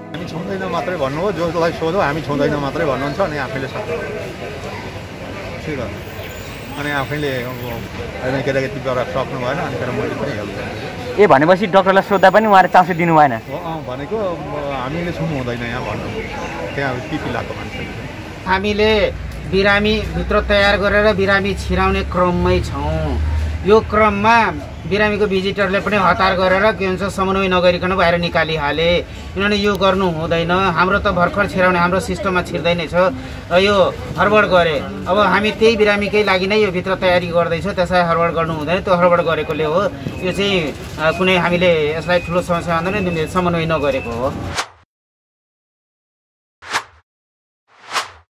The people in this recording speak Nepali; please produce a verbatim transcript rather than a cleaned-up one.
हामी छुँदैन मात्रै भन्नु हो, जसलाई सोधो हामी छुँदैन मात्रै भन्नुहुन्छ अनि आफैले सक्छ ठिक हो। अनि आफैले होइन केटाकेटी गरेर सक्नु भएन अनि फेरि मैले पनि हेल्प गरेँ। ए भनेपछि डक्टरलाई सोद्धा पनि उहाँले चान्स दिनु भएन? अँ भनेको हामीले छुनु हुँदैन यहाँ भन्नु, त्यहाँ पिपी लगाएको मान्छेले। हामीले बिरामी भित्र तयार गरेर बिरामी छिराउने क्रममै छौँ। यो क्रममा बिरामीको भिजिटरले पनि हतार गरेर के भन्छ समन्वय नगरिकन बाहिर निकालिहाले। किनभने यो गर्नु हुँदैन, हाम्रो त भर्खर छिराउने हाम्रो सिस्टममा छिर्दै नै छ र यो हडबड गरे। अब हामी त्यही बिरामीकै लागि नै यो भित्र तयारी गर्दैछौँ, त्यसलाई हडबड गर्नु हुँदैन। त्यो हडबड गरेकोले हो यो चाहिँ कुनै हामीले यसलाई ठुलो समस्या भन्दा समन्वय नगरेको हो।